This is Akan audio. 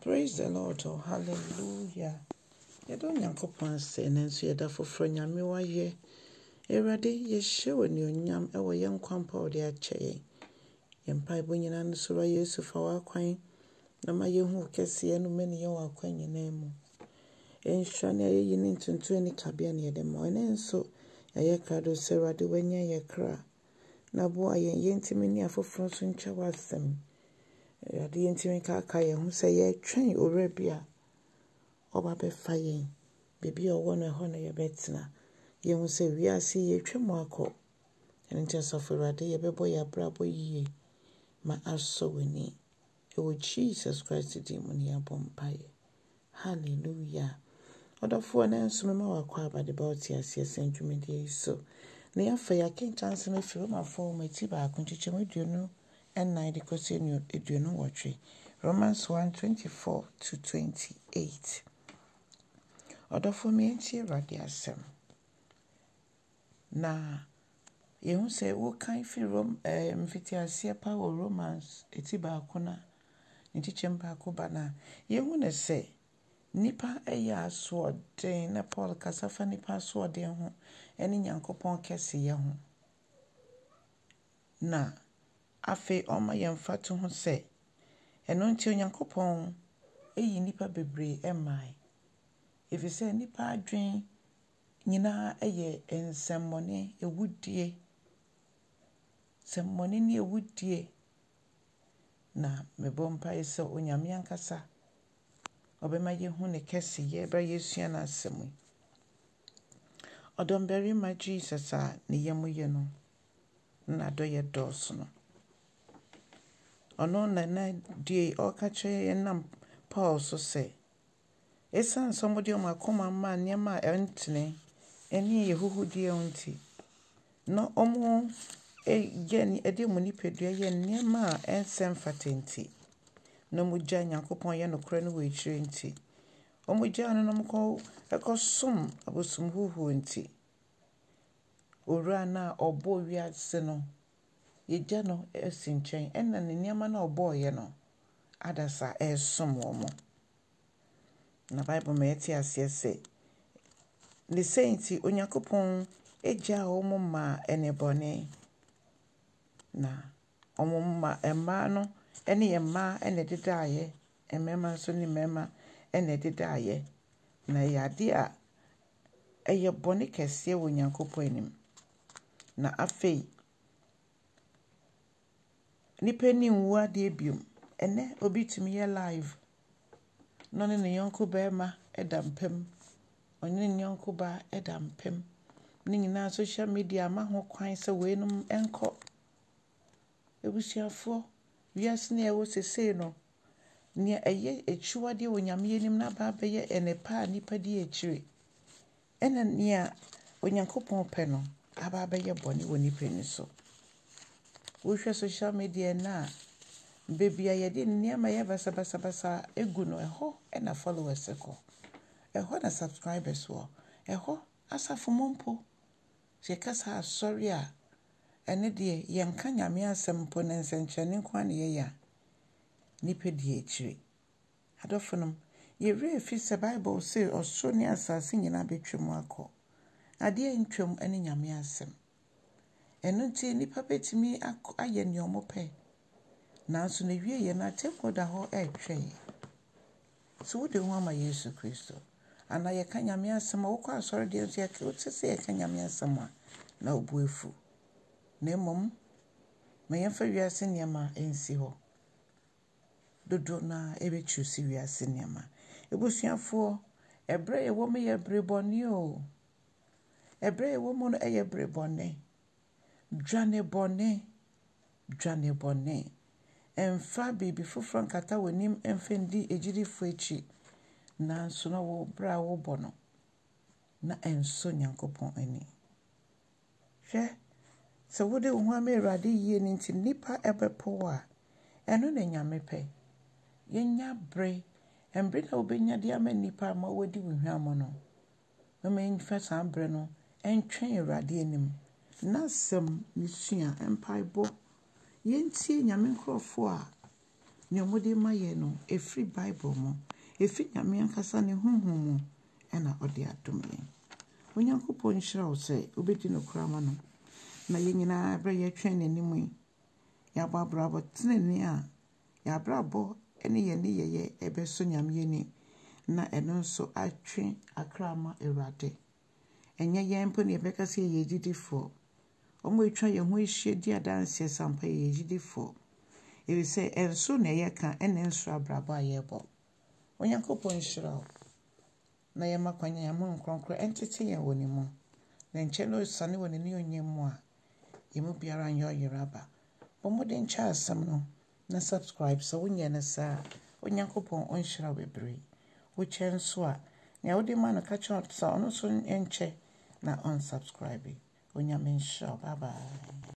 Praise the Lord, oh hallelujah. You don't yankopon say nenso yeda foforo nyame waye. Erade ye hyew ni onyam ewo ye nkwampa ode ache. Ye mpai bo nyina no so Yesu fa wa kwan na ma ye hu kese no meni ye wa kwan nyina mu. Enhwa ne ye yini ntuntu ni kabia ne yede mo nenso ye krado serade wanya ye kra. Na bo aye yentimi ni afoforo so ntwa wasem. Erade yentimi ka ye hu se ye twen orebia. Oba be fayin bebi owo no ho na ye betina ye hu se wiase ye twemo akọ enti sofurade ye bebo ya brabo yiye ma aso weni ewo Jesus Christ di mu ne abompaye hallelujah odofo na nsome ma wakọ abade ba oti ase sentwumede so na ya fa ya kentanse me firo ma fo ma ti ba akunchiche meduonu en 9 dikosi enu eduonu wotwe Romans 1:24 to 28. Odofo mi enti Awurade asem na ye hu se wo kan fi mfiti asie pa wo Romans eti ba akona ntikyem ba akoba na ye hu ne se nipa eya aso den na Paul kasafa nipa aso den ho eni Nyankopon kese ye ho na afi oma ye mfatu ho se eno nti Nyankopon eyi nipa bebre emai efise nipa adwen nyina eye ensemmone ewudie semmone ni ewudie na mebompa ise Onyame ankasa obema ye hu ne kese ye bra Yesu na asemu odomberi ma Jesus a ne yemuye no na doye dos no ono na die okache ye nam Paul so say esan somebody on akoma ma niema entene eni yehuhudie onti no omo geni ede muni pedua ye niema ensem fatenti no mugya Nyankopon ye nokra no we chire nti omugya no nomko ekosom abosum huhu nti ora na obo wiase no yegya no esinchen enna ne niema na obo ye no adasa esom omo na Bible me eti ase se the saints Onyankopon eja omo ma enebone na omo ma emma no ene emma ene dedaye emema so ni mema ene dedaye na yade a eye bone kese Onyankopon enim na afei nipa ni nwa de biom ene obitumi ye live no ne yonko bema edampem onye ne yonko ba edampem ni nyina social media ma ho kwan se weenum enko ebusiafo wiase ne ewo sesei no ne eye echiwade Onyame enim na ba be ye enepa nipa di echire ena ne Onyankopon pe no aba be ye bone woni pani so wo hwe social media na bebia ye de niema ye basa egu no eho ena followers ko eho na subscribers wo eho asafo mompo se kasa sorry a ene de ye nka Nyame asem po na nsenchene nkwa ne ye ya nipa di echire adofonom ye refi se Bible say osoro ni asase nyina betwemu akọ ade ntwem ene Nyame asem eno nti nipa betimi aye ne omope nanso na wie ye na tempo da ho etwe so wo de ho ama Yesu Kristo ana ye ka Nyame asem wo kwa asori de nso ye ka otese ye ka Nyame asem a na obuefu na mom me ye fa wiase niema ensi ho dodo na ebe chusi wiase niema ebusuafo ebre ye wo me ye breboni o ebre ye wo mo no eye breboni dwane bone emfa bibi fufran kata wonim emfendi ejirifo echi na nso na wo bra wo bono na enso Nyankopon ani hwe so wo de ho ama Awurade yie ni nti nipa ebepo a eno na Nyame pe yenya bre embre na obenya de ama nipa ma wodi wohwam no mama enfa san bre no entwen Awurade anim na sem nisua empaibo yentie Nyame nkrofo a nyomode maye no efri Bible mo efi nyame ankasa ne honhom mo ena ode adomye onyankopon hyira wo se obedi no krama no na yenyina bra ye twen n'anim yi ya babrabo teneni a ya brabo ene ye ne ye ebeso nyame ni na eno nso atwe akrama ewrade enye ye mpo ne beka se ye gidifo omo etwa ye ho ehie di adanse sampa ye gidifo ebi se enso na ye ka ene nso abrabo ayebo onyankopon hyira wo na ye makwanya ya mo nkronkro entete ye woni mo na nche no sane woni ne onyem a yemu biara nyo yeraba bomodin cha asam no na subscribe so wonye na sa onyankopon onhyira bebre wo chenso a na wodi ma no ka cha so ono so enche na unsubscribe Onyame nhyira bye bye